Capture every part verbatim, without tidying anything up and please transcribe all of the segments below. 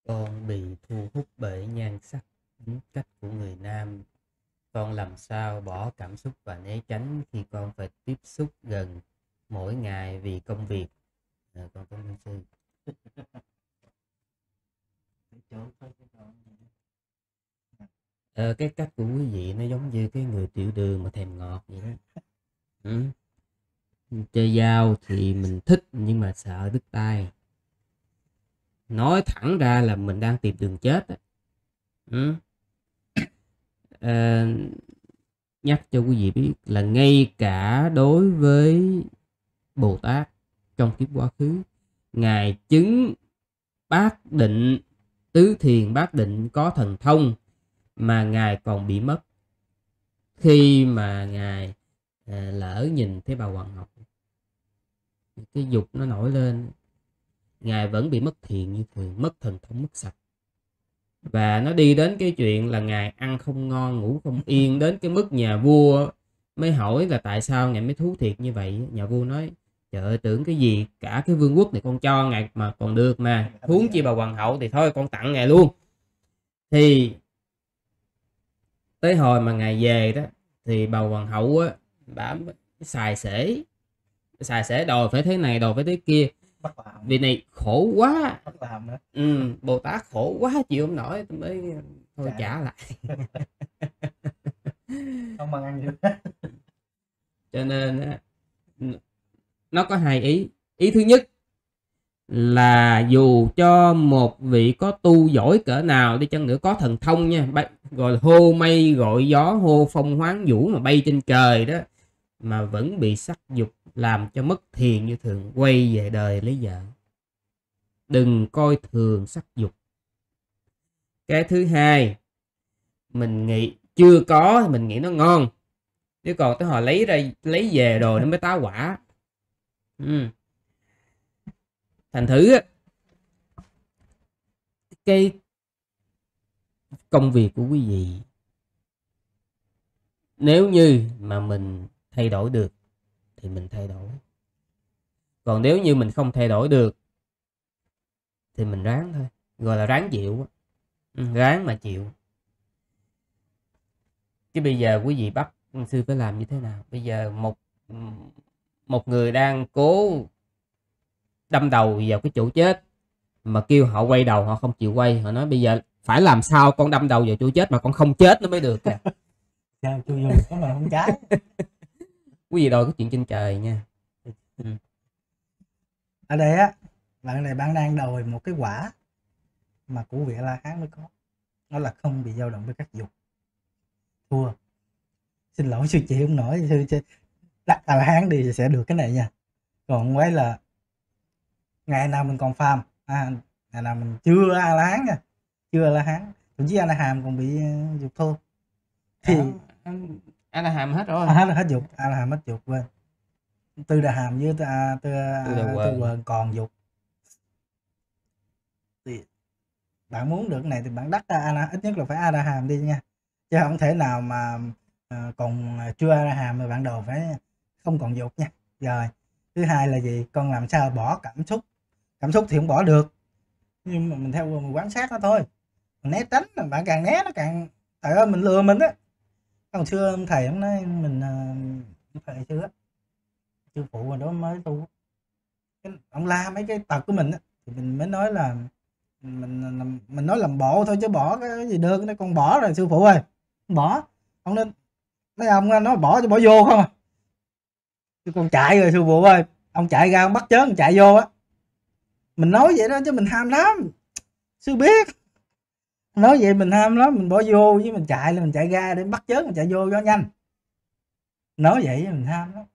Con bị thu hút bởi nhan sắc, tính cách của người nam. Con làm sao bỏ cảm xúc và né tránh khi con phải tiếp xúc gần mỗi ngày vì công việc. À, con cảm ơn sư. Ờ, cái cách của quý vị nó giống như cái người tiểu đường mà thèm ngọt vậy đó. Ừ. Chơi dao thì mình thích nhưng mà sợ đứt tay. Nói thẳng ra là mình đang tìm đường chết á. Ừ. Ờ, nhắc cho quý vị biết là ngay cả đối với Bồ Tát trong kiếp quá khứ, ngài chứng bát định, tứ thiền bát định có thần thông mà ngài còn bị mất khi mà ngài à, lỡ nhìn thấy bà Hoàng Ngọc. Cái dục nó nổi lên, ngài vẫn bị mất thiền như thường, mất thần thông, mất sạch. Và nó đi đến cái chuyện là ngài ăn không ngon, ngủ không yên, đến cái mức nhà vua mới hỏi là tại sao ngài mới thú thiệt như vậy. Nhà vua nói trời ơi, tưởng cái gì cả cái vương quốc này con cho ngài mà còn được mà, huống chi bà hoàng hậu thì thôi con tặng ngài luôn. Thì tới hồi mà ngài về đó thì bà hoàng hậu á, bà xài xể xài xể đòi phải thế này, đòi phải thế kia, vì này khổ quá. Ừ, Bồ Tát khổ quá chịu không nổi, tôi mới thôi trả lại. Không bằng ăn được. Cho nên nó có hai ý. Ý thứ nhất là dù cho một vị có tu giỏi cỡ nào đi chăng nữa, có thần thông nha, bay, gọi là hô mây gọi gió, hô phong hoán vũ mà bay trên trời đó, mà vẫn bị sắc dục làm cho mất thiền như thường, quay về đời lấy vợ. Đừng coi thường sắc dục. Cái thứ hai, mình nghĩ chưa có thì mình nghĩ nó ngon, chứ còn tới hồi lấy ra lấy về rồi nó mới tá quả. Ừ. Thành thử cái công việc của quý vị, nếu như mà mình thay đổi được thì mình thay đổi, còn nếu như mình không thay đổi được thì mình ráng thôi, gọi là ráng chịu. Ừ, ráng mà chịu. Chứ bây giờ quý vị bắt sư phải làm như thế nào? Bây giờ một một người đang cố đâm đầu vào cái chỗ chết mà kêu họ quay đầu họ không chịu quay, họ nói bây giờ phải làm sao con đâm đầu vào chỗ chết mà con không chết nó mới được kìa. Sao chưa dùng có mà không trái. Quý vị đòi cái chuyện trên trời nha. Ừ. Ở đây á, bạn này bạn đang đòi một cái quả mà của vị La Hán mới có, đó là không bị dao động với các dục. Thua, xin lỗi sư chị không nổi, sư đặt A La Hán đi thì sẽ được cái này nha. Còn quái là ngày nào mình còn phàm, à, ngày nào mình chưa A La Hán nha, chưa A La Hán, thậm chí A La Hàm còn bị uh, dục thô. Thì A La Hàm hết rồi. À, hết, hết dục, A La Hàm hết dục, quên. Tư Đà Hàm với tư tư tư Quần còn dục. Thì bạn muốn được cái này thì bạn đắc A La, ít nhất là phải A La Hàm đi nha, chứ không thể nào mà uh, còn chưa A La Hàm mà bạn đồ phải không còn dục nha. Rồi thứ hai là gì, con làm sao bỏ cảm xúc. Cảm xúc thì không bỏ được, nhưng mà mình theo mình quan sát nó thôi, mình né tránh, bạn càng né nó càng, trời ơi mình lừa mình á. Còn xưa ông thầy ông nói mình uh, thầy xưa á, sư phụ mà đó mới tu, ông la mấy cái tật của mình á, thì mình mới nói là mình mình nói làm bộ thôi chứ bỏ cái gì được. Nó con bỏ rồi sư phụ ơi, bỏ. Ông nên mấy ông nói bỏ chứ bỏ vô không à, chứ con chạy rồi sư phụ ơi, ông chạy ra ông bắt chớn chạy vô á. Mình nói vậy đó chứ mình ham lắm, sư biết. Nói vậy mình ham lắm, mình bỏ vô với mình chạy là mình chạy ra để bắt chớn mình chạy vô cho nhanh. Nói vậy mình ham lắm.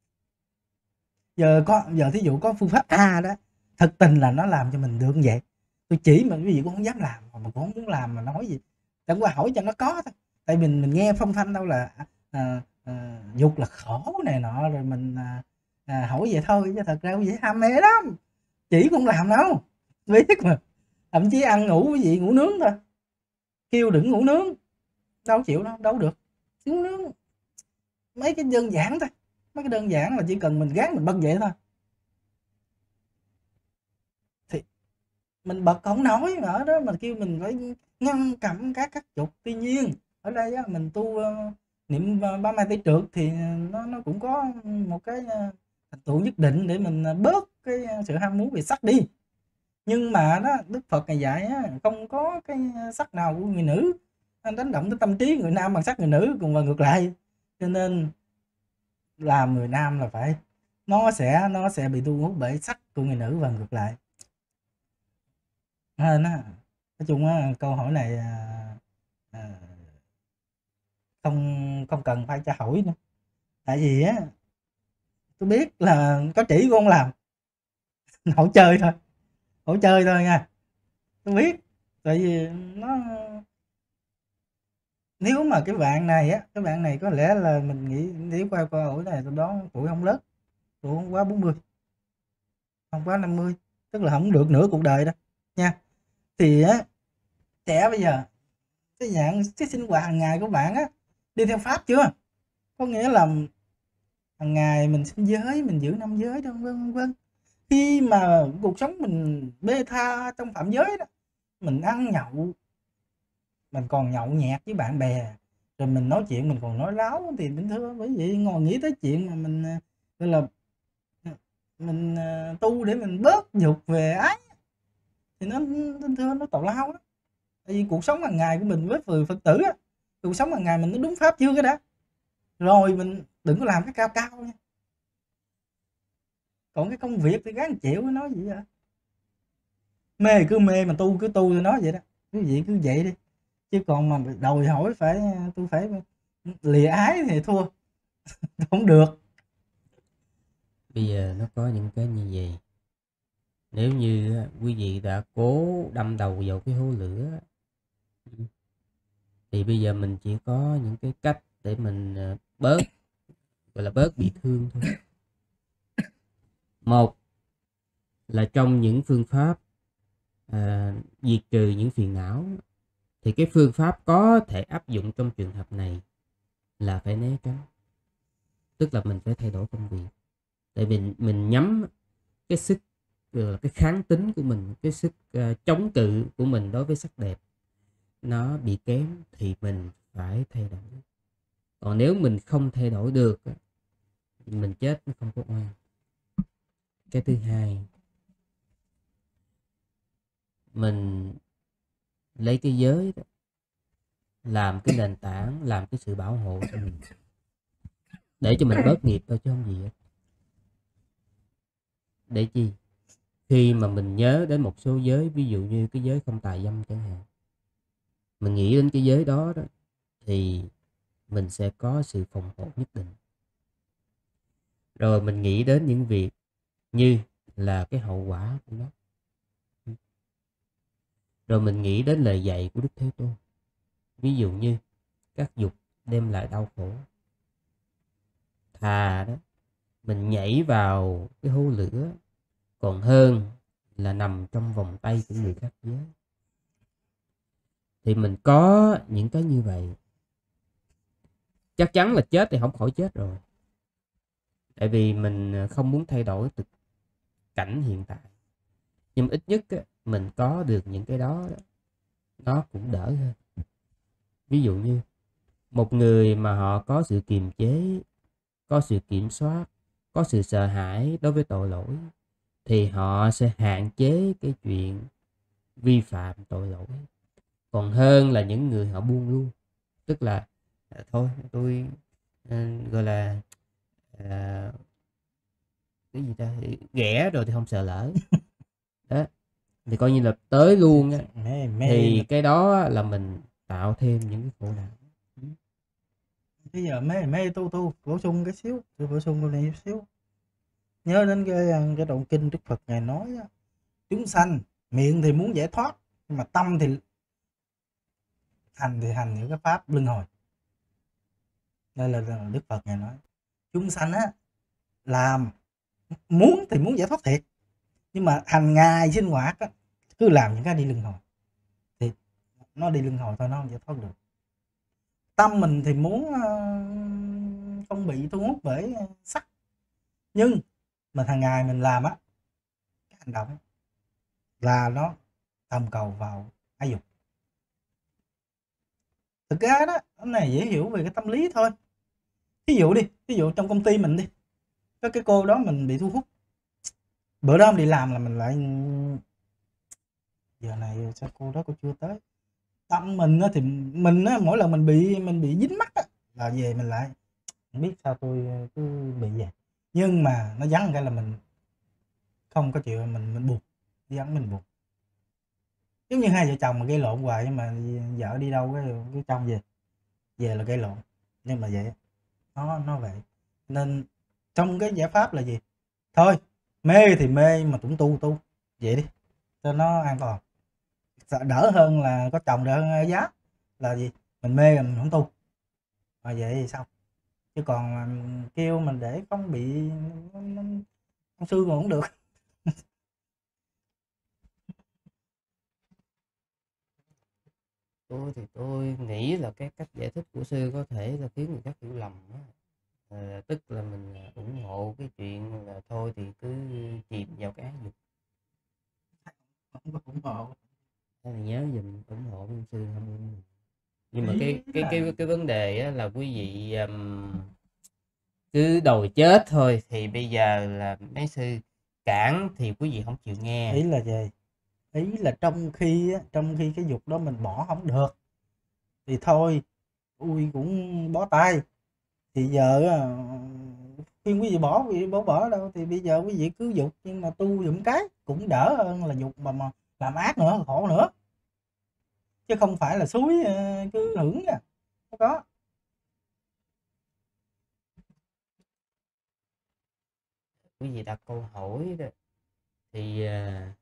Giờ có giờ thí dụ có phương pháp A đó, thực tình là nó làm cho mình được như vậy. Tôi chỉ mà cái gì cũng không dám làm, mà cũng không muốn làm mà nói gì. Chẳng qua hỏi cho nó có thôi. Tại mình mình nghe phong phanh đâu là à, à, dục là khổ này nọ, rồi mình à, à, hỏi vậy thôi, chứ thật ra vậy ham mê lắm. Chỉ cũng làm đâu, biết mà. Thậm chí ăn ngủ cái gì ngủ nướng thôi, kêu đừng ngủ nướng, đâu chịu đâu, đâu được. Ngủ nướng mấy cái đơn giản thôi, mấy cái đơn giản là chỉ cần mình gán mình bật vậy thôi. Thì mình bật không nổi mà ở đó mà kêu mình phải ngăn cầm các các dục. Tuy nhiên ở đây á, mình tu uh, niệm uh, ba mai tây trượt thì nó nó cũng có một cái uh, thành tựu nhất định để mình uh, bớt cái uh, sự ham muốn về sắc đi. Nhưng mà đó Đức Phật ngày dạy á, không có cái sắc nào của người nữ đánh động tới tâm trí người nam bằng sắc người nữ, cùng và ngược lại. Cho nên làm người nam là phải nó sẽ nó sẽ bị thu hút bởi sắc của người nữ và ngược lại. Nên á, nói chung á, câu hỏi này à, à, không không cần phải tra hỏi nữa. Tại vì á tôi biết là có chỉ con làm hỏi chơi thôi, hỏi chơi thôi nha. Tôi biết tại vì nó nếu mà cái bạn này á, cái bạn này có lẽ là mình nghĩ nếu qua câu hỏi này tôi đoán tuổi không lớn, tuổi không quá bốn mươi, không quá năm mươi, tức là không được nửa cuộc đời đâu nha. Thì á trẻ bây giờ cái dạng cái sinh hoạt hàng ngày của bạn á đi theo pháp chưa? Có nghĩa là hàng ngày mình sinh giới, mình giữ năm giới đâu vân vân. Khi mà cuộc sống mình bê tha trong phạm giới đó, mình ăn nhậu, mình còn nhậu nhẹt với bạn bè, rồi mình nói chuyện mình còn nói láo thì bình thường. Bởi vậy ngồi nghĩ tới chuyện mà mình gọi là mình tu để mình bớt dục về ái thì nó bình thường, nó tào lao đó. Tại vì cuộc sống hàng ngày của mình với người Phật tử á, cuộc sống hàng ngày mình nó đúng pháp chưa cái đã, rồi mình đừng có làm cái cao cao nha. Còn cái công việc thì gắng chịu, nói gì vậy? Mê cứ mê mà tu cứ tu, tôi nói vậy đó. Quý vị cứ vậy đi. Chứ còn mà đòi hỏi phải tôi phải lìa ái thì thua. Không được. Bây giờ nó có những cái như vậy. Nếu như quý vị đã cố đâm đầu vào cái hố lửa thì bây giờ mình chỉ có những cái cách để mình bớt, gọi là bớt bị thương thôi. Một là trong những phương pháp à, diệt trừ những phiền não, thì cái phương pháp có thể áp dụng trong trường hợp này là phải né tránh. Tức là mình phải thay đổi công việc. Tại vì mình, mình nhắm cái sức, cái kháng tính của mình, cái sức uh, chống cự của mình đối với sắc đẹp nó bị kém thì mình phải thay đổi. Còn nếu mình không thay đổi được, mình chết nó không có oan. Cái thứ hai, mình lấy cái giới đó làm cái nền tảng, làm cái sự bảo hộ cho mình, để cho mình bớt nghiệp thôi chứ không gì hết. Để chi? Khi mà mình nhớ đến một số giới, ví dụ như cái giới không tà dâm chẳng hạn, mình nghĩ đến cái giới đó, đó thì mình sẽ có sự phòng hộ nhất định. Rồi mình nghĩ đến những việc như là cái hậu quả của nó. Rồi mình nghĩ đến lời dạy của Đức Thế Tôn. Ví dụ như các dục đem lại đau khổ. Thà đó mình nhảy vào cái hố lửa còn hơn là nằm trong vòng tay của người khác giới. Thì mình có những cái như vậy, chắc chắn là chết thì không khỏi chết rồi. Tại vì mình không muốn thay đổi thực cảnh hiện tại. Nhưng ít nhất á, mình có được những cái đó, đó nó cũng đỡ hơn. Ví dụ như một người mà họ có sự kiềm chế, có sự kiểm soát, có sự sợ hãi đối với tội lỗi, thì họ sẽ hạn chế cái chuyện vi phạm tội lỗi, còn hơn là những người họ buông luôn. Tức là à, thôi tôi à, gọi là à, cái gì ta, ghẻ rồi thì không sợ lỡ đó, thì coi như là tới luôn á. Mê, mê Thì mà. cái đó là mình tạo thêm những cái khổ não. Bây giờ mê mê tu tu bổ sung cái xíu, tôi bổ sung cái này xíu. Nhớ đến cái cái đoạn kinh Đức Phật ngài nói á, chúng sanh miệng thì muốn giải thoát, nhưng mà tâm thì hành thì hành những cái pháp luân hồi. Đây là Đức Phật ngài nói chúng sanh á làm muốn thì muốn giải thoát thiệt, nhưng mà hàng ngày sinh hoạt á, cứ làm những cái đi luân hồi thì nó đi luân hồi thôi, nó không giải thoát được. Tâm mình thì muốn uh, không bị thu hút bởi sắc, nhưng mà hàng ngày mình làm á, cái hành động là nó tham cầu vào ái dục. Thực ra đó, cái này dễ hiểu về cái tâm lý thôi. Ví dụ đi, ví dụ trong công ty mình đi, có cái cô đó mình bị thu hút. Bữa đó đi làm là mình lại giờ này sao cô đó cô chưa tới. Tâm mình á thì mình á, mỗi lần mình bị mình bị dính mắc á là về mình lại không biết sao tôi cứ bị vậy. Nhưng mà nó vắng cái là mình không có chịu, mình mình buồn, vắng mình buồn. Giống như hai vợ chồng mà gây lộn hoài, nhưng mà vợ đi đâu cái cái chồng về về là gây lộn, nhưng mà vậy nó nó vậy. Nên trong cái giải pháp là gì, thôi mê thì mê mà cũng tu tu vậy đi cho nó an toàn, đỡ hơn là có chồng đỡ hơn giá. Là gì, mình mê là mình không tu mà vậy thì sao, chứ còn mà kêu mình để không bị ông sư mà cũng được. Tôi thì tôi nghĩ là cái cách giải thích của sư có thể là khiến người khác hiểu lầm á. Ờ, tức là mình à, ủng hộ cái chuyện là thôi thì cứ chìm vào cái ái dục. Không có ủng hộ. Thế thì nhớ dùm ủng hộ ông sư không ủng hộ. Nhưng mà Ý cái cái là cái cái vấn đề á, là quý vị um, cứ đòi chết thôi, thì bây giờ là mấy sư cản thì quý vị không chịu nghe. ý là gì, ý là trong khi á, trong khi cái dục đó mình bỏ không được thì thôi ui cũng bó tay. Thì giờ á, khuyên quý vị bỏ, quý vị bỏ bỏ đâu, thì bây giờ quý vị cứ dục nhưng mà tu giùm cái cũng đỡ hơn là dục mà mà làm ác nữa, khổ nữa, chứ không phải là suối ờ, cứ hưởng nha, không có. Quý vị đặt câu hỏi đó thì à,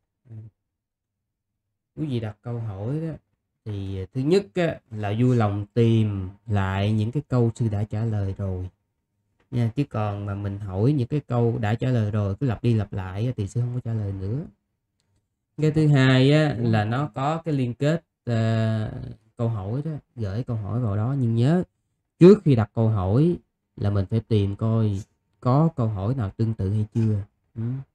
quý vị đặt câu hỏi đó thì thứ nhất á, là vui lòng tìm lại những cái câu sư đã trả lời rồi nha, chứ còn mà mình hỏi những cái câu đã trả lời rồi cứ lặp đi lặp lại á, thì sư không có trả lời nữa. Cái thứ hai á, là nó có cái liên kết uh, câu hỏi đó, gửi câu hỏi vào đó, nhưng nhớ trước khi đặt câu hỏi là mình phải tìm coi có câu hỏi nào tương tự hay chưa. Ừ.